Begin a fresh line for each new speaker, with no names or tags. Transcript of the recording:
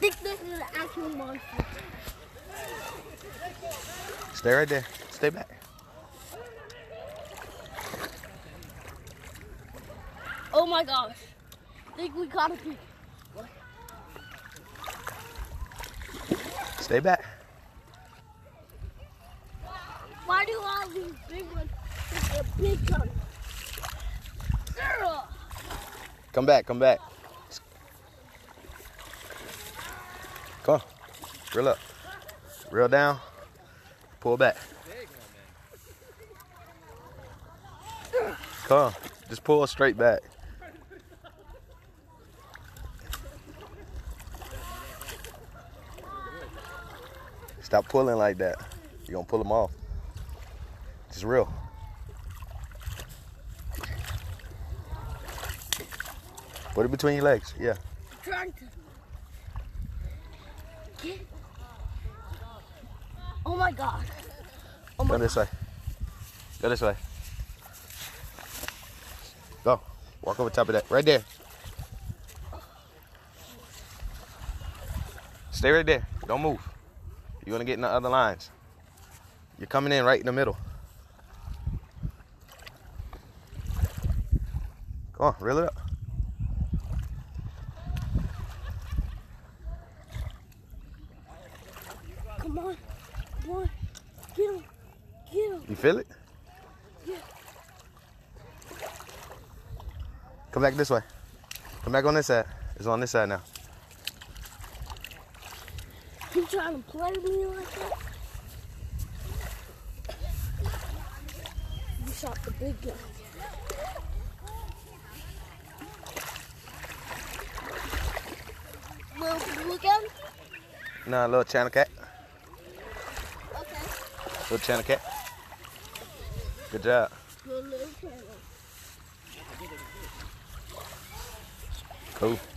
think this is an actual monster.
Stay right there. Stay back.
Oh my gosh. I think we caught a big.
Stay back.
Why do all these big ones get a big gun?
Come back, come back. Come on. Reel up. Reel down. Pull back. Come on. Just pull straight back. Stop pulling like that. You're gonna pull them off. Just reel. Put it between your legs. Yeah.
I'm trying to get. Oh my God. Oh my
Go this way. Go this way. Go. Walk over top of that. Right there. Stay right there. Don't move. You're gonna get in the other lines. You're coming in right in the middle. Come on, reel it up.
Come on. Come on. Get him. Get him.
You feel it?
Yeah.
Come back this way. Come back on this side. It's on this side now.
You trying to play me like that? You shot the big gun. Little blue gun?
No, little channel cat.
Okay.
Little channel cat. Good job.
Good little channel.
Cool.